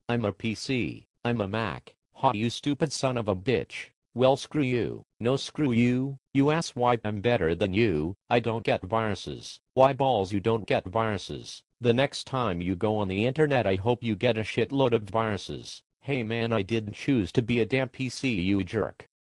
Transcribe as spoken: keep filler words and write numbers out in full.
I'm a P C. I'm a Mac. Ha, you stupid son of a bitch. Well, screw you. No, screw you. You ask why I'm better than you. I don't get viruses. Why balls you don't get viruses? The next time you go on the internet I hope you get a shitload of viruses. Hey man, I didn't choose to be a damn P C, you jerk.